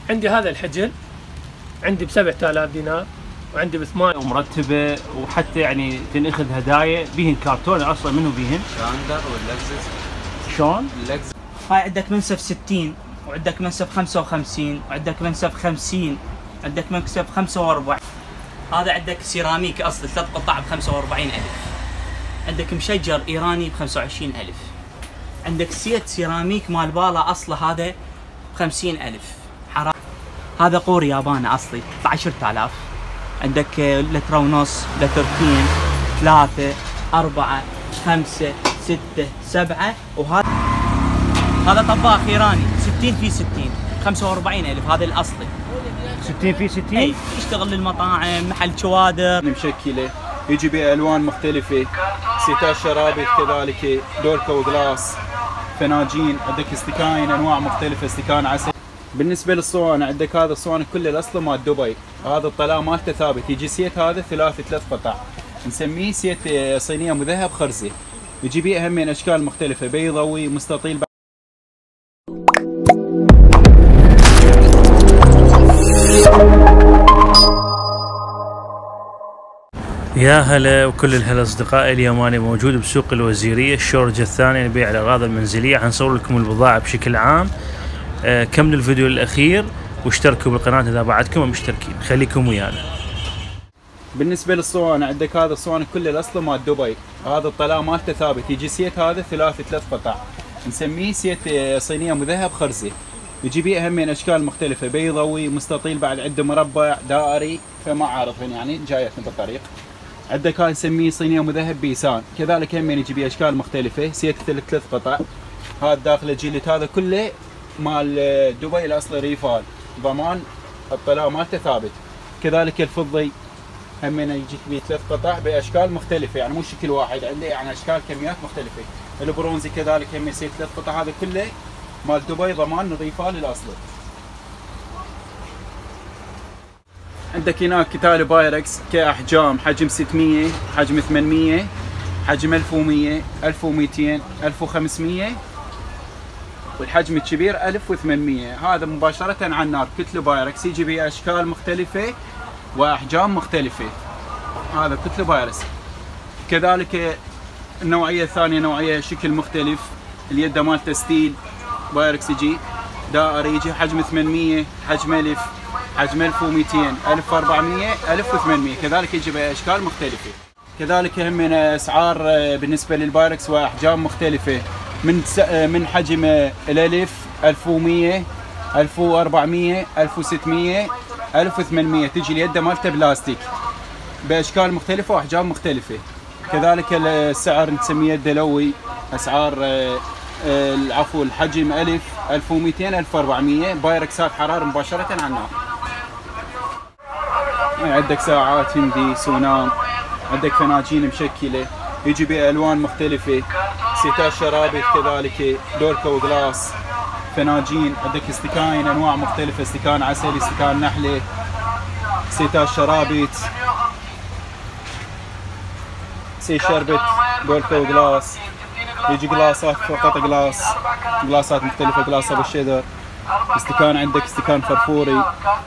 عندي هذا الحجل عندي ب7000 دينار، وعندي ب8 ومرتبه، وحتى يعني تنأخذ هدايا بيهن كرتون اصلا منه بيهن شاندر واللكزس. شلون؟ اللكزس. هاي عندك منسف 60 وعندك منسف 55 وعندك منسف 50 عندك منسف 45. هذا عندك سيراميك اصلي 3 قطع ب 45,000. عندك مشجر ايراني ب 25,000. عندك سيت سيراميك مال بالا اصله هذا ب 50,000. هذا قور ياباني اصلي ب 10,000. عندك لتر ونص، لترتين، 3، 4، 5، 6، 7. هذا طباخ ايراني 60 في 60 45,000. هذا الاصلي 60 في 60. اي يشتغل للمطاعم، محل شوادر مشكله، يجي بالوان مختلفه، سيتات شرابط كذلك، دوركا وغلاس، فناجين، عندك استكاين انواع مختلفه، استكان عسل. بالنسبه للصواني عندك هذا الصواني كله الاصل مال دبي، هذا الطلاء مالته ثابت، يجي سيت هذا ثلاث قطع نسميه سيت صينيه مذهب خرزه، يجي بيه هم من اشكال مختلفه، بيضاوي، مستطيل. يا هلا وكل الهلا اصدقائي، اليوم انا موجود بسوق الوزيريه الشورجه الثانيه لبيع الاغراض المنزليه. حنصور لكم البضاعه بشكل عام. كملوا الفيديو الاخير واشتركوا بالقناه اذا بعدكم مشتركين، خليكم ويانا. بالنسبه للصواني عندك هذا الصواني كله الاصل مال دبي، هذا الطلاء مالته ثابت، يجي سيت هذا ثلاث قطع نسميه سيت صينيه مذهب خرزه، يجي بيه هم من اشكال مختلفه، بيضاوي، مستطيل، بعد عنده مربع، دائري، فما عارفين يعني جايتنا بالطريق. عندك هاي نسميه صينيه مذهب بيسان، كذلك هم يجي بيه اشكال مختلفه، سيت 3 قطع. هذا داخله جيلت، هذا كله مال دبي الاصلي ريفال، ضمان الطلاء مالته ثابت. كذلك الفضي هم يجيك بيه 3 قطع باشكال مختلفه، يعني مو شكل واحد، عنده يعني اشكال كميات مختلفه. البرونزي كذلك هم يصير 3 قطع، هذا كله مال دبي ضمان ريفال الاصلي. عندك هناك كتالي بايركس كاحجام، حجم 600، حجم 800، حجم 1100، 1200، 1500، والحجم الكبير 1800. هذا مباشرة على النار، كتله بايركس، يجي باشكال مختلفة واحجام مختلفة. هذا كتله بايركس. كذلك النوعية الثانية نوعية شكل مختلف، اليد مالته ستيل بايركس، يجي دائري، يجي حجم 800، حجم 1000، حجم 1200، 1400، 1800. كذلك يجي باشكال مختلفه. كذلك هم من اسعار بالنسبه للبايركس واحجام مختلفه، من حجم ال1000 1100، 1400، 1600، 1800. تجي اليد مالته بلاستيك باشكال مختلفه واحجام مختلفه. كذلك السعر نسميه دلوي، اسعار العفو الحجم 1000، 1200، 1400. بايركسات حراره مباشره على النار. عندك ساعات هندي، سونام، عندك فناجين مشكله، يجي بالوان مختلفه، سيتات شرابط كذلك، دوركا وغلاس، فناجين، عندك استكاين انواع مختلفه، استكان عسل، استكان نحله، سيتات شرابط، سي شربت، دوركا وغلاس. يجي جلاسات فقط جلاسات مختلفه، جلاس ابو الشيدر، استكان، عندك استكان فرفوري.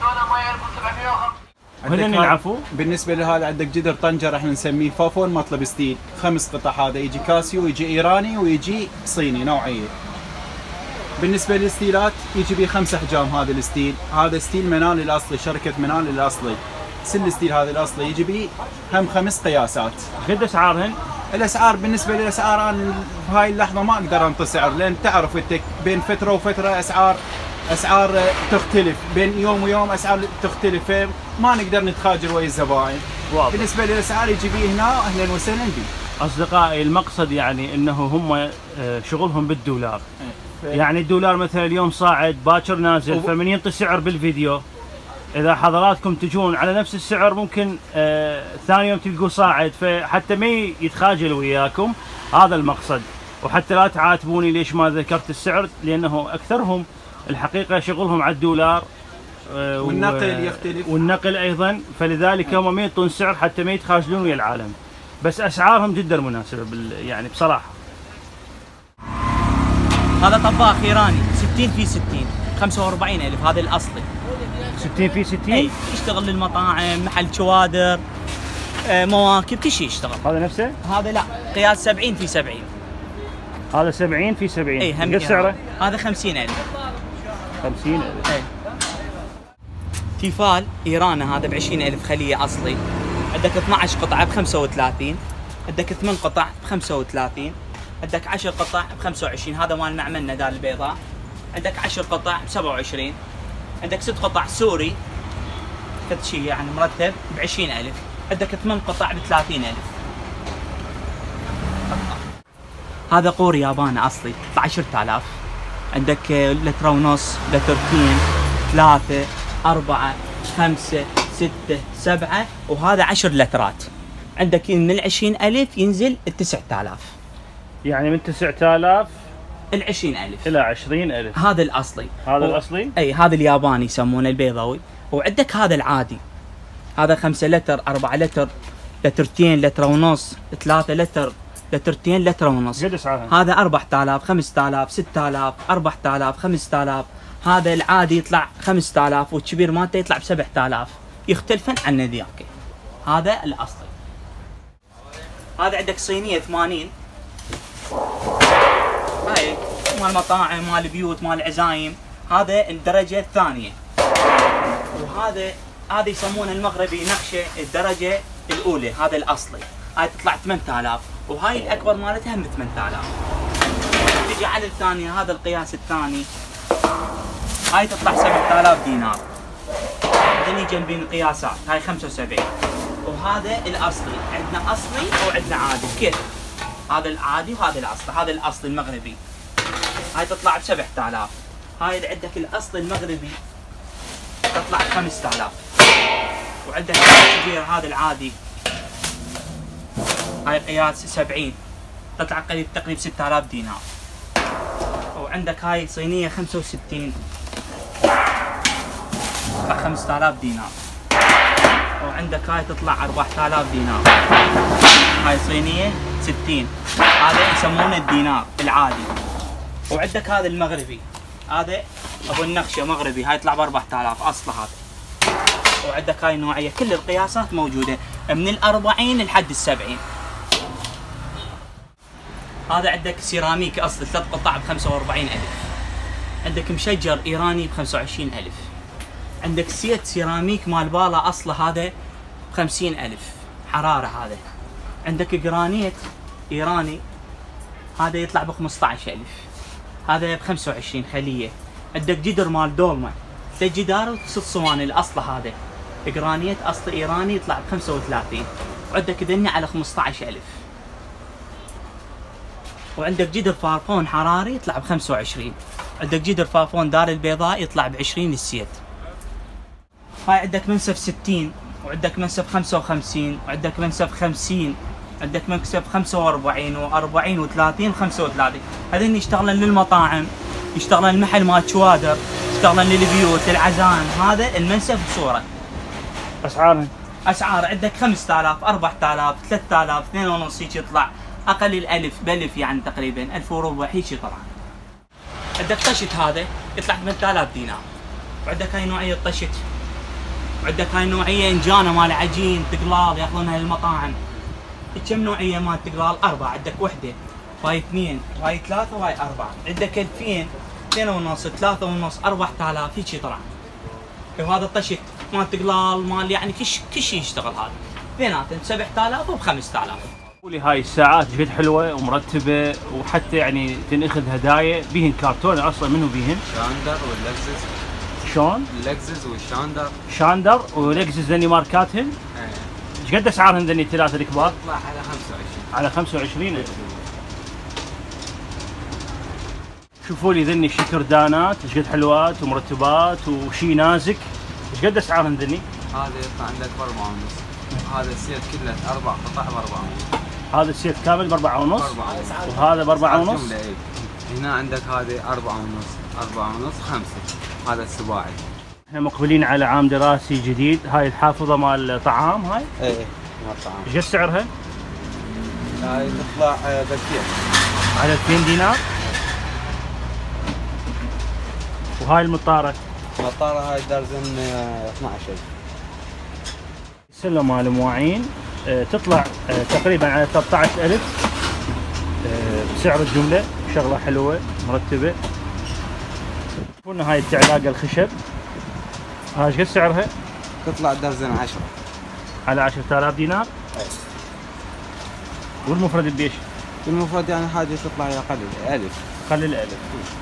وهذا العفو بالنسبه لهذا عندك جدر طنجره احنا نسميه فافون مطلب ستيل، 5 قطع. هذا يجي كاسيو، يجي ايراني، ويجي صيني نوعيه. بالنسبه للستيلات يجي به 5 احجام. هذا الستيل، هذا ستيل منال الاصلي، شركه منال الاصلي. سل ستيل هذا الاصلي يجي به هم 5 قياسات. قد اسعارهن؟ الاسعار بالنسبه للاسعار انا بهاي اللحظه ما اقدر انطي سعر، لان تعرف انت بين فتره وفتره اسعار تختلف، بين يوم ويوم اسعار تختلف، فما نقدر نتخاجر ويا الزبائن. بالنسبه للاسعار يجي بيه هنا اهلا وسهلا بيه. اصدقائي المقصد يعني انه هم شغلهم بالدولار، يعني الدولار مثلا اليوم صاعد باكر نازل، فمن ينطي سعر بالفيديو اذا حضراتكم تجون على نفس السعر ممكن ثاني يوم تلقوا صاعد، فحتى ما يتخاجلوا وياكم. هذا المقصد. وحتى لا تعاتبوني ليش ما ذكرت السعر، لانه اكثرهم الحقيقه شغلهم على الدولار، والنقل يختلف، والنقل ايضا، فلذلك هم ما يعطون سعر حتى ما يتخاجلون ويا العالم، بس اسعارهم جدا مناسبه يعني بصراحه. هذا طباخ ايراني 60 في 60 45000 هذا الاصلي. 60 في 60؟ اي يشتغل للمطاعم، محل شوادر، مواكب، كل شيء يشتغل. هذا نفسه؟ هذا لا، قياس 70 في 70. هذا 70 في 70. اي هم قد سعره؟ هذا 50000. 50000. اي تيفال ايران هذا ب 20000 خليه اصلي. عندك 12 قطعه ب 35، عندك 8 قطع ب 35، عندك 10 قطع ب 25، هذا مال معملنا دار البيضاء. عندك 10 قطع ب 27، عندك 6 قطع سوري كل شيء يعني مرتب ب 20000، عندك 8 قطع ب 30000. هذا قور ياباني اصلي ب 10000. عندك لتر ونص، لترتين، 3 4 5 6 7، وهذا 10 لترات. عندك من 20000 ينزل ال 9000. يعني من 9000 ال 20000 الى 20000. هذا الاصلي. هذا الاصلي؟ اي هذا الياباني يسمونه البيضاوي. وعندك هذا العادي، هذا 5 لتر، 4 لتر، لترتين، لتر ونص، 3 لتر، لترتين، لتر ونص. قد اسعارها؟ هذا 4000 5000 6000 4000 5000. هذا العادي يطلع 5000 والكبير مالته يطلع ب 7000، يختلفن عن ذاك. هذا الاصلي. هذا عندك صينيه 80، هاي مال مطاعم، مال بيوت، مال عزايم. هذا الدرجه الثانيه. هذا يسمونه المغربي نقشه الدرجه الاولى، هذا الاصلي. هاي تطلع 8000، وهاي الاكبر مالتها هم 8000. تجي على الثانيه، هذا القياس الثاني، هاي تطلع 7000 دينار. هذني جنبين القياسات، هاي 75. وهذا الاصلي، عندنا اصلي وعندنا عادي كيف. هذا العادي وهذا الاصلي. هذا الاصلي المغربي، هاي تطلع ب 7000. هاي اللي عندك الاصلي المغربي تطلع ب 5000. وعندك الكبير هذا العادي، هاي قياس 70، تطلع تقريبا 6000 دينار. وعندك هاي صينيه 65 تطلع 5000 دينار. وعندك هاي تطلع 4000 دينار. هاي صينيه 60، هذا يسمونه الدينار العادي. وعندك هذا المغربي، هذا ابو النقشه مغربي، هاي يطلع ب 4000 اصله هذا. وعندك هاي النوعيه، كل القياسات موجوده من ال 40 لحد ال 70. هذا عندك سيراميك اصلي 3 قطع ب 45000. عندك مشجر ايراني ب 25000. عندك سيت سيراميك مال بالا اصله هذا ب 50000 حراره هذا. عندك جرانيت ايراني هذا يطلع ب 15000، هذا ب 25 خليه. عندك جدر مال دولمه 3 جدار و6 صواني الاصل هذا جرانيت اصل ايراني يطلع ب 35. وعندك ذني على 15000. وعندك جدر فارفون حراري يطلع ب 25. عندك جدر فارفون دار البيضاء يطلع ب 20 السيت. هاي عندك منسف 60، وعندك منسف 55، وعندك منسف 50، عندك منسف 45 و40 و30 35. هذين يشتغلن للمطاعم، يشتغلن المحل مال شوادر، يشتغلن للبيوت للعزائم. هذا المنسف بصوره. اسعارها؟ اسعار عندك 5000 4000 3000 2.5 هيك يطلع. اقل الالف بالف يعني تقريبا 1000 وربع هيك طبعا. عندك طشت هذا يطلع 8000 دينار. وعندك هاي نوعيه طشت، وعندك هاي نوعيه انجانه مال عجين تقلال ياخذونها للمطاعم. كم نوعيه مال تقلال؟ 4. عندك وحده وهاي 2 وهاي 3 وهاي 4. عندك 2000 2.5 3.5 4000 هيك طلع. وهذا الطشت مال تقلال مال يعني كل شيء يشتغل. هذا بيناتهم 7000 و 5000. قولي هاي الساعات جد حلوه ومرتبه، وحتى يعني تنأخذ هدايا بيهن كرتون اصلا. منو بيهن؟ شاندر واللكزس. شلون؟ اللكزس والشاندر. شاندر ولكزس ذني ماركاتهن؟ ايش قد اسعارهم ذني الثلاثه الكبار؟ يطلع على 25. على 25. شوفوا لي ذني الشكردانات ايش قد حلوات ومرتبات وشي نازك. ايش قد اسعارهم ذني؟ هذا يطلع عندك ب 4.5. هذا السيت كله 4 قطع ب 4.5. هذا السيت كامل ب 4.5 وهذا ب 4.5. هنا عندك هذه 4.5 5. هذا السباعي. احنا مقبلين على عام دراسي جديد. هاي الحافظه مال طعام هاي؟ ايه مال طعام. ايش قد سعرها؟ هاي تطلع ب 200. على 2 دينار. وهاي المطارة؟ المطارة هاي درزن 12,000. السلة مال المواعين تطلع تقريبا على 13,000 بسعر الجملة. شغلة حلوة مرتبة. قلنا هاي التعلاقة الخشب، هاي ايش قد سعرها؟ تطلع درزن 10 على 10,000 دينار. والمفرد بيش؟ المفرد يعني حاجة تطلع إلى قليل 1000. قلل 1000.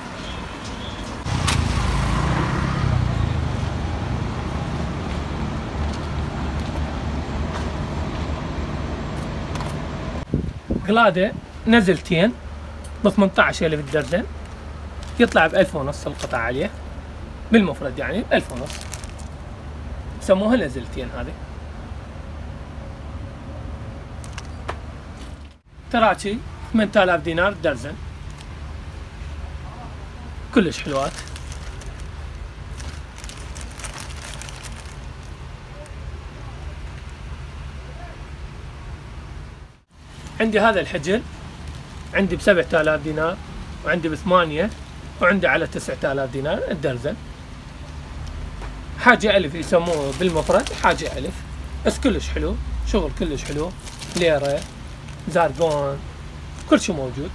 قلادة نزلتين ب 18,000 الدرجن، يطلع ب 1000 ونص القطعة عليه بالمفرد، يعني 1000 ونص. يسموها نزلتين هذه. تراكي 8000 دينار الدرجن، كلش حلوات. عندي هذا الحجل، عندي ب7,000 دينار، وعندي ب8، وعندي على 9,000 دينار الدرزن. حاجة ألف يسموه بالمفرد، حاجة ألف، بس كلش حلو، شغل كلش حلو، ليرة، زارقون، كل شيء موجود.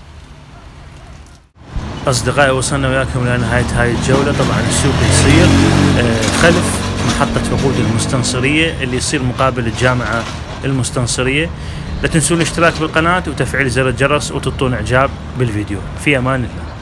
أصدقائي وصلنا وياكم لنهاية هاي الجولة. طبعا السوق يصير خلف محطة وقود المستنصرية اللي يصير مقابل الجامعة المستنصرية. لا تنسون الاشتراك بالقناة وتفعيل زر الجرس وتعطون إعجاب بالفيديو. في أمان الله.